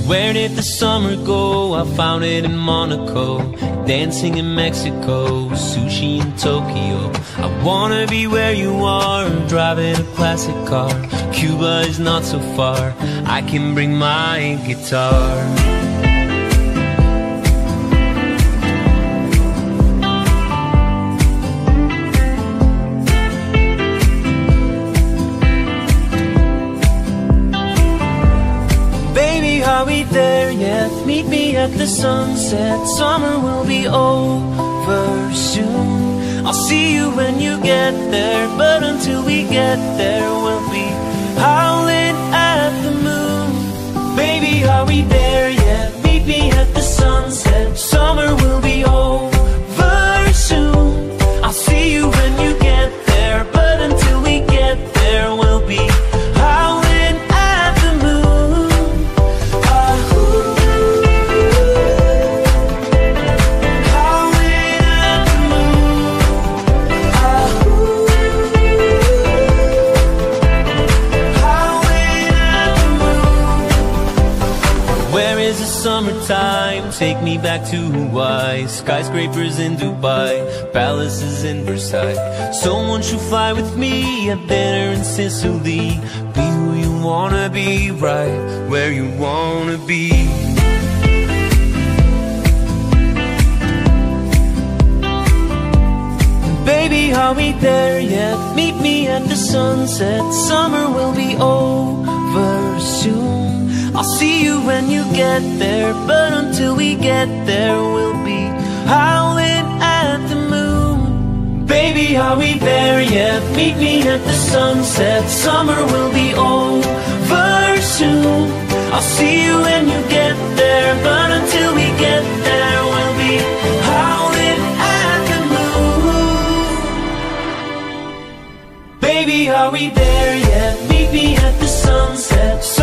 Where did the summer go? I found it in Monaco, dancing in Mexico, sushi in Tokyo. I wanna be where you are, driving a classic car. Cuba is not so far, I can bring my guitar. Are we there yet? Meet me at the sunset. Summer will be over soon. I'll see you when you get there, but until we get there, we'll be howling at the moon. Baby, are we there yet? Meet me at the sunset. Summer will be over soon. I'll see you when you get there, but until we get there, we'll be howling at the moon. Summertime, take me back to Hawaii. Skyscrapers in Dubai, palaces in Versailles. So won't you fly with me at dinner in Sicily? Be who you wanna be, right where you wanna be. Baby, are we there yet? Meet me at the sunset. Summer will be over soon. I'll see you when you get there, but until we get there, we'll be howling at the moon. Baby, are we there yet? Meet me at the sunset. Summer will be over soon. I'll see you when you get there, but until we get there, we'll be howling at the moon. Baby, are we there yet? Meet me at the sunset.